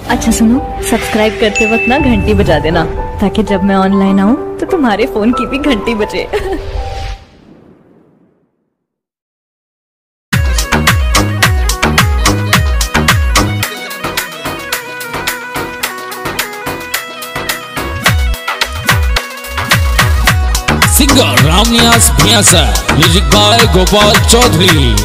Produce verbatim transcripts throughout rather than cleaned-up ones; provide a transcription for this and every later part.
अच्छा सुनो, सब्सक्राइब करते वक्त ना घंटी बजा देना, ताकि जब मैं ऑनलाइन आऊँ तो तुम्हारे फोन की भी घंटी बजे। Singer Ramniwas Bhiyasar, music by Gopal Chaudhary.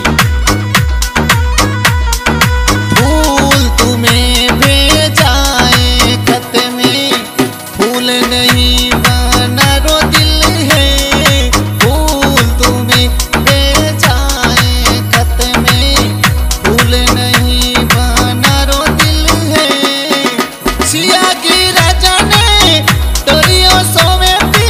फूल तुम्हें भेजा है खत में, फूल नहीं बना रो दिल है। फूल तुम्हें भेजा है खत में, फूल नहीं बना रो दिल है। सिया की राजा ने टोरियो सोवे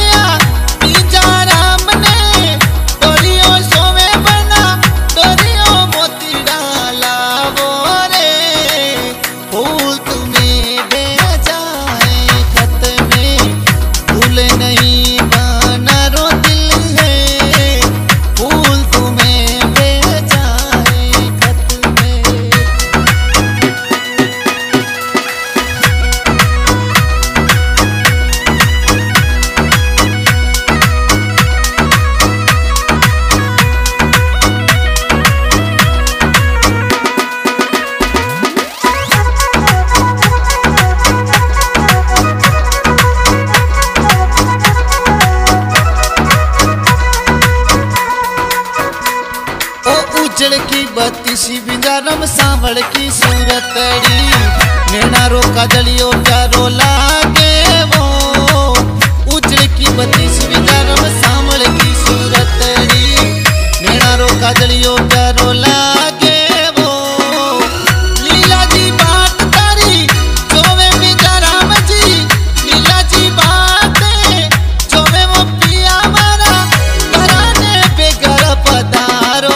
उजड़ की बत्तीसी बिंजारम सांवड़ की सूरतड़ी, नैना रो काजलियो प्यारो लागे वो। उजड़ की बत्तीसी बिंजारम सांवड़ की सूरतड़ी, नैना रो काजलियो प्यारो लागे वो। लीला जी बात तारी जोवे बिंजाराम जी, लीला जी बात जोवे वो पिया मारा, घराने बेघर पधारो।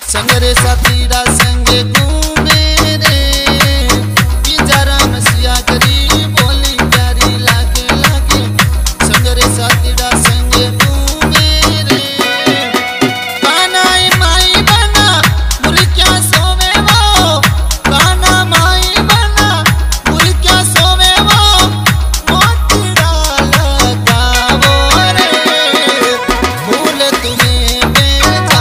संगरे साथीड़ा संगे घूमे रे पिंजराम सिया करी बोली प्यारी लागे लागे संगरे साथीड़ा संगे घूमे रे कानाई माई बना मुर्गिया सोवे वो काना माई बना मुर्गिया सोवे वो मोतीड़ा लगावो रे फूल तुम्हें बेजा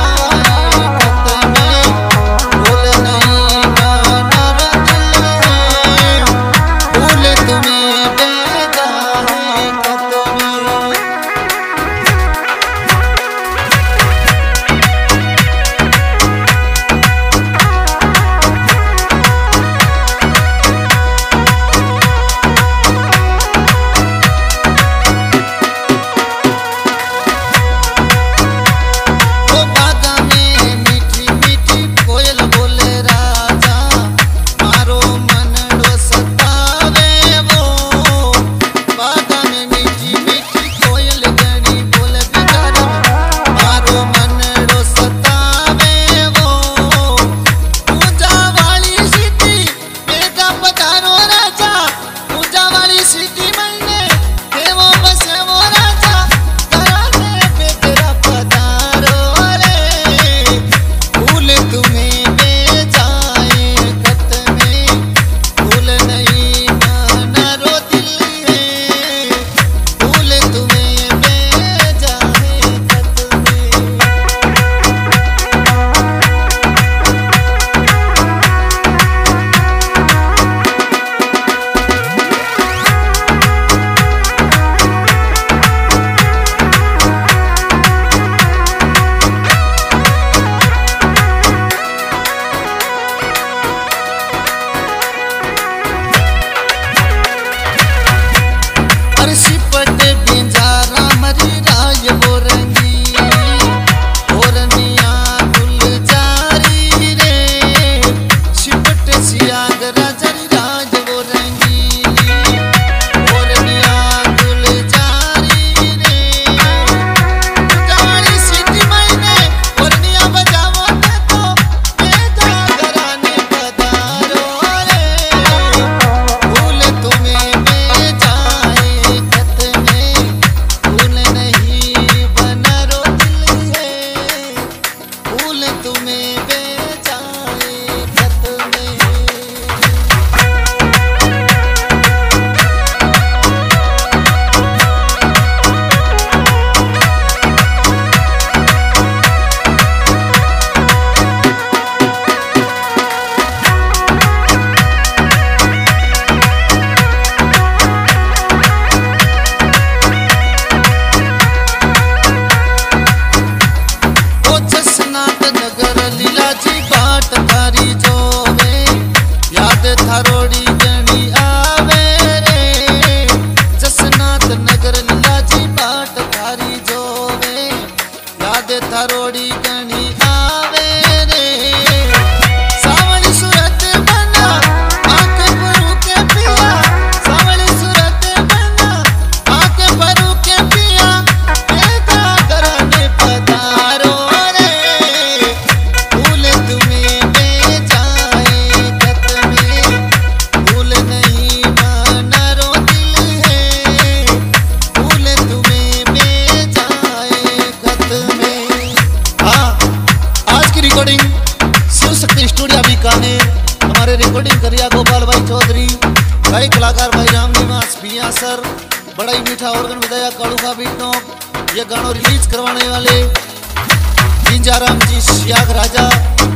बीकानेर हमारे रिकॉर्डिंग करिया गोपाल भाई चौधरी, भाई कलाकार भाई रामनिवास भियासर, बड़ा ही मीठा ऑर्गन बजाया कालू का बीट नॉक। ये गानों रिलीज करवाने वाले जिंजाराम जी सियाग राजा